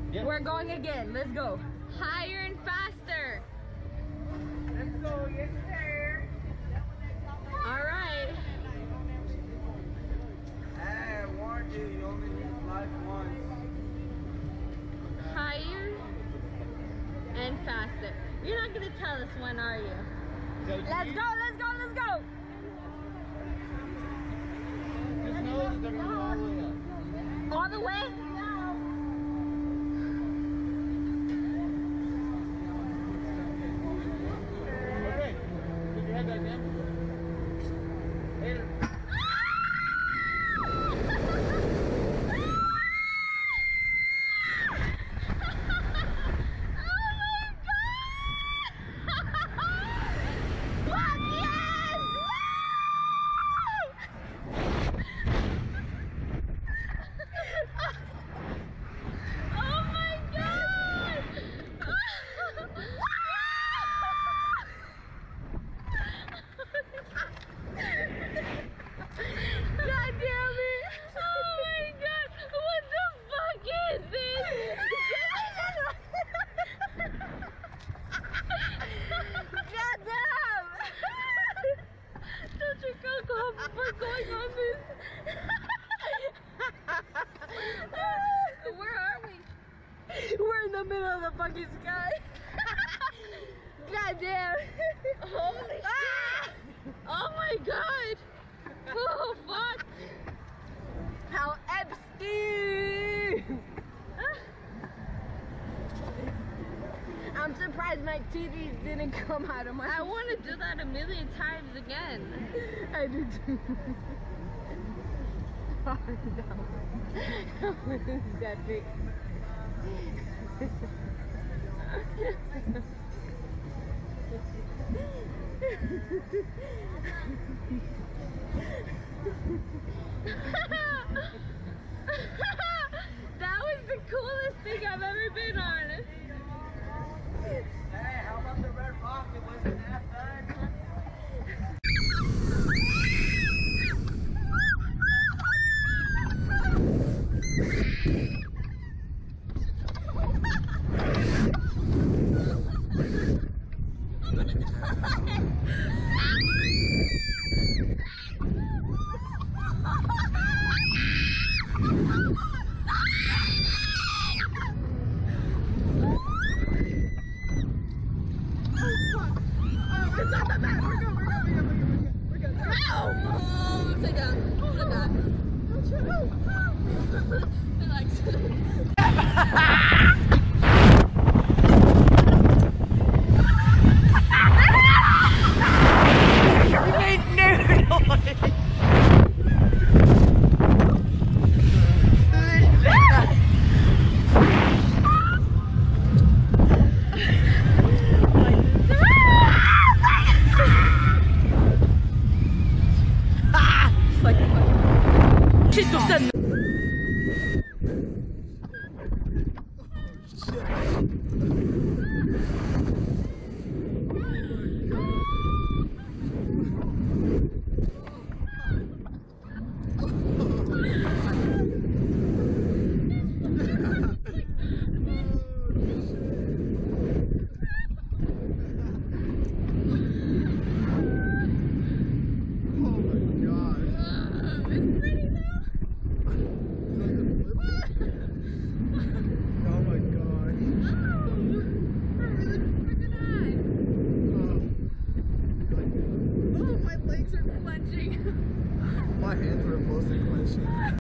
Yeah. We're going again. Let's go. Higher and faster. Let's go. Yes, sir. All right. Hey, I warned you. You only live life once. Higher and faster. You're not gonna tell us when, are you? Let's go. Let's go. Let's go. Just know that they're going all the way up. All the way. Okay. Put your head back down. Later. We're in the middle of the fucking sky. God damn. Holy shit. Oh my god. Oh fuck. How Epstein. I'm surprised my titties didn't come out of my... I want to do that a million times again. I do too. Oh no. What is that big? That was the coolest thing I've ever been on. Hey, how about the red rocket? Wasn't that fun? My hands were mostly clenching.